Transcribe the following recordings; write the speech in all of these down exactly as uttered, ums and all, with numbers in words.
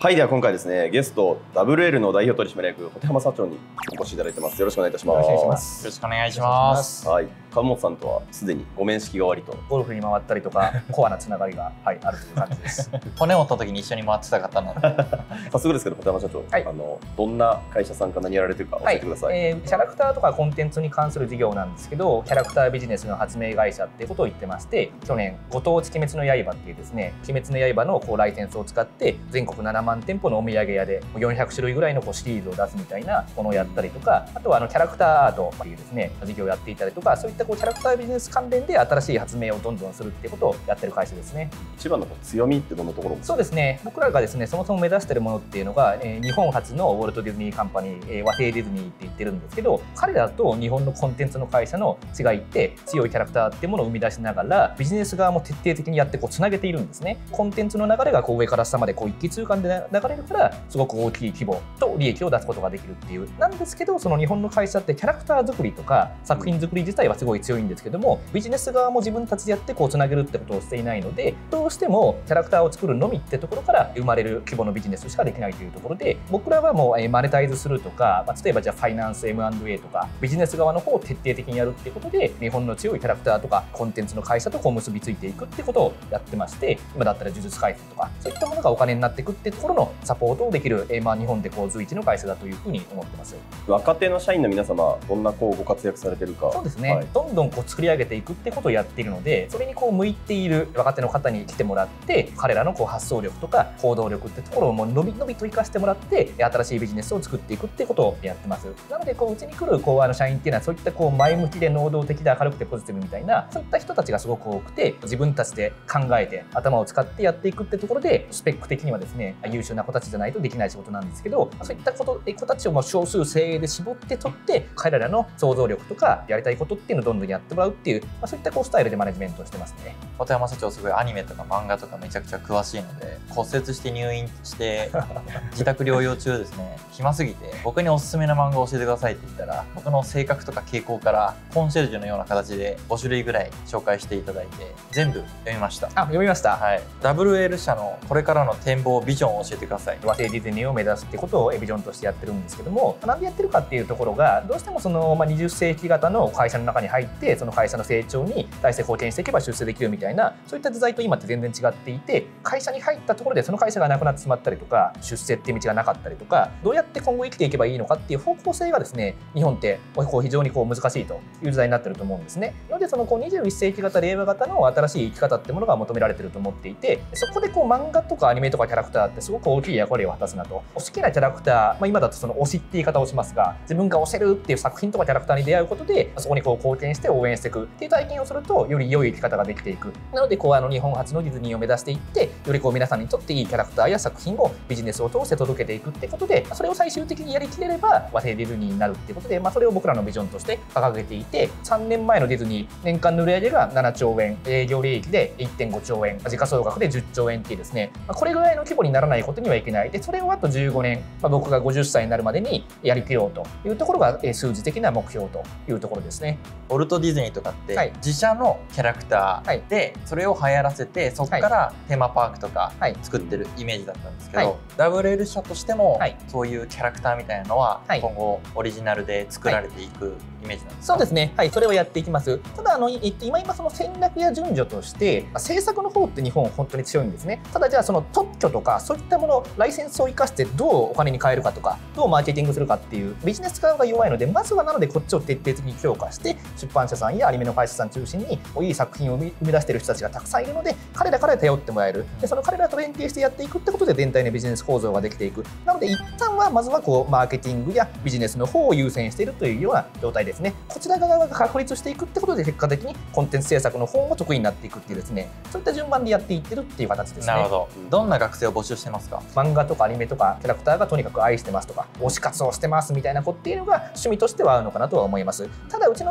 はい、では今回ですね、ゲスト ダブルエル の代表取締役保手浜社長にお越しいただいてます。よろしくお願いいたします。 よろしくお願いします。よろしくお願いします。 はい、川本さんとはすでにご面識が終わりと。 ゴルフに回ったりとかコアなつながりが、はい、あるという感じです。 骨を折った時に一緒に回ってた方なので。 早速ですけど保手浜社長、はい、あのどんな会社さんか何やられてるか教えてください。はい、 えー、キャラクターとかコンテンツに関する事業なんですけど、キャラクタービジネスの発明会社っていうことを言ってまして、去年ご当地鬼滅の刃っていうですね、鬼滅の刃のこうライセンスを使って全国ななまん店舗のお土産屋でよんひゃくしゅるいぐらいのこうシリーズを出すみたいなものをやったりとか、あとはあのキャラクターアートっていうですね事業をやっていたりとか、そういったこうキャラクタービジネス関連で新しい発明をどんどんするっていうことをやってる会社ですね。 一番の強みってどんなところ？ そうですね、僕らがですねそもそも目指しているものっていうのが、えー、日本初のウォルト・ディズニーカンパニー、えー、和製ディズニーって言ってるんですけど、彼らと日本のコンテンツの会社の違いって強いキャラクターっていうものを生み出しながらビジネス側も徹底的にやってこうつなげているんですね。コンテンツの流れがこう上から下までこう一気通貫で流れるからすごく大きい規模と利益を出すことができるっていうなんですけど、その日本の会社ってキャラクター作りとか作品作り自体はすごい強いんですけども、ビジネス側も自分たちでやってこうつなげるってことをしていないので、どうしてもキャラクターを作るのみってところから生まれる規模のビジネスしかできないというところで、僕らはもうマネタイズするとか、まあ、例えばじゃあファイナンス エムアンドエー とかビジネス側の方を徹底的にやるっていうことで、日本の強いキャラクターとかコンテンツの会社とこう結びついていくってことをやってまして、今だったら呪術廻戦とかそういったものがお金になっていくっていうところのサポートをできる、えー、まあ日本でこう随一の会社だというふうに思ってます。 若手の社員の皆様どんなこうご活躍されてるか。 そうですね、はい、どんどんこう作り上げていくってことをやっているので、それにこう向いている若手の方に来てもらって、彼らのこう発想力とか行動力ってところをもう伸び伸びと生かしてもらって、新しいビジネスを作っていくってことをやってます。なのでこううちに来るこうあの社員っていうのはそういったこう前向きで能動的で明るくてポジティブみたいな、そういった人たちがすごく多くて、自分たちで考えて頭を使ってやっていくってところで、スペック的にはですね優秀な子たちじゃないとできない仕事なんですけど、そういったこと子たちをもう少数精鋭で絞って取って、彼らの想像力とかやりたいことっていうのをどんどんやってもらうっていう、まあ、そういったこうスタイルでマネジメントをしてますね。 保手浜社長すごいアニメとか漫画とかめちゃくちゃ詳しいので、骨折して入院して自宅療養中ですね暇すぎて僕におすすめの漫画を教えてくださいって言ったら、僕の性格とか傾向からコンシェルジュのような形でごしゅるいぐらい紹介していただいて全部読みました。 あ、読みました。 はい。ダブルエル 社のこれからの展望ビジョンを教えてください。 和製ディズニーを目指すってことをビジョンとしてやってるんですけども、なんでやってるかっていうところが、どうしてもその、まあ、にじゅっせいき型の会社の中に入って、その会社の成長に大して貢献していけば出世できるみたいな、そういった時代と今って全然違っていて、会社に入ったところでその会社がなくなってしまったりとか、出世っていう道がなかったりとか、どうやって今後生きていけばいいのかっていう方向性がですね、日本ってこう非常にこう難しいという時代になってると思うんですね。なのでそのこうにじゅういっせいき型令和型の新しい生き方ってものが求められてると思っていて、そこでこう漫画とかアニメとかキャラクターってすごく大きい役割を果たすなと。好きなキャラクター、まあ、今だとその推しって言い方をしますが、自分が推せるっていう作品とかキャラクターに出会うことで、そこにこう貢献して応援していくっていう体験をすると、より良い生き方ができていく。なのでこうあの日本初のディズニーを目指していって、よりこう皆さんにとっていいキャラクターや作品をビジネスを通して届けていくってことで、それを最終的にやりきれれば和製ディズニーになるってことで、まあ、それを僕らのビジョンとして掲げていて、さんねんまえのディズニー年間の売上がななちょうえん、営業利益で いってんごちょうえん、時価総額でじゅっちょうえんっていうですね、まあ、これぐらいの規模にならないことにはいけない。でそれをあとじゅうごねん、まあ、僕がごじゅっさいになるまでにやりきろうというところが数字的な目標というところですね。 ウォルト・ディズニーとかって自社のキャラクターでそれを流行らせて、そこからテーマパークとか作ってるイメージだったんですけど、 ダブルエル 社としてもそういうキャラクターみたいなのは今後オリジナルで作られていくイメージなんですか？ そうですね、はい、それをやっていきます。ただあの、えっと、今今その戦略や順序として制作の方って日本本当に強いんですね。ただじゃあその特許とかそういったものライセンスを生かしてどうお金に換えるかとか、どうマーケティングするかっていうビジネス側が弱いので、まずはなのでこっちを徹底的に強化して、出版社さんやアニメの会社さん中心にいい作品を生み出している人たちがたくさんいるので、彼らから頼ってもらえる。でその彼らと連携してやっていくってことで全体のビジネス構造ができていく。なので一旦はまずはこうマーケティングやビジネスの方を優先しているというような状態ですね。こちら側が確立していくってことで、結果的にコンテンツ制作の方も得意になっていくっていうですね、そういった順番でやっていってるっていう形ですね。 なるほど。どんな学生を募集してますか？ 漫画とかアニメとかキャラクターがとにかく愛してますとか、推し活をしてますみたいな子っていうのが趣味としてはあるのかなとは思います。ただうちのその新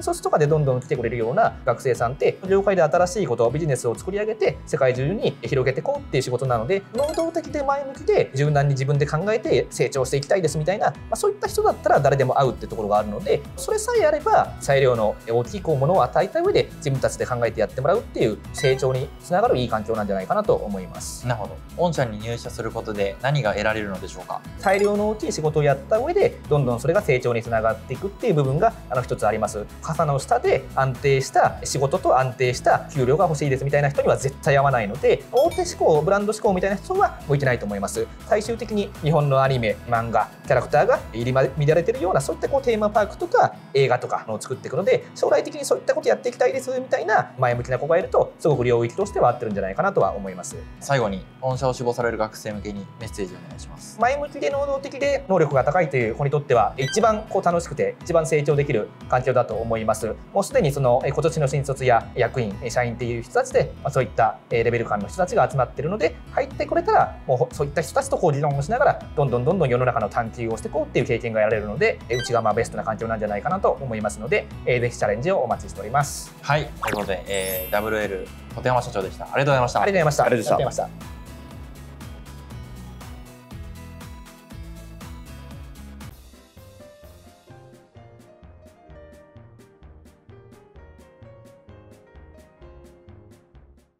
卒とかでどんどん来てくれるような学生さんって業界で新しいことビジネスを作り上げて世界中に広げていこうっていう仕事なので、能動的で前向きで柔軟に自分で考えて成長していきたいですみたいな、まあ、そういった人だったら誰でも合うってところがあるので、それさえあれば裁量の大きいものを与えた上で自分たちで考えてやってもらうっていう成長につながるいい環境なんじゃないかなと思います。 なるほど。御社に入社することで何が得られるのでしょうか。 裁量の大きい仕事をやった上でどんどんそれが成長につながっていくっていう部分があの一つあります。傘の下で安定した仕事と安定した給料が欲しいですみたいな人には絶対合わないので、大手志向ブランド志向みたいな人は向いてないと思います。最終的に日本のアニメ漫画キャラクターが入り乱れてるようなそういったこうテーマパークとか映画とかを作っていくので、将来的にそういったことやっていきたいですみたいな前向きな子がいるとすごく領域としては合ってるんじゃないかなとは思います。 最後に御社を志望される学生向けにメッセージをお願いします。 前向きで能動的で能力が高いという子にとっては一番こう楽しくて一番成長できる環境だと思います。もうすでにその今年の新卒や役員社員っていう人たちで、まあ、そういったレベル感の人たちが集まっているので、入ってこれたらもうそういった人たちとこう議論をしながらどんどんどんどん世の中の探求をしていこうっていう経験が得られるので、うちがまあベストな環境なんじゃないかなと思いますので、えー、ぜひチャレンジをお待ちしております。 はい、ということで、えー、ダブルエル 小手山社長でした。ありがとうございました。 ありがとうございました。 ありがとうございました。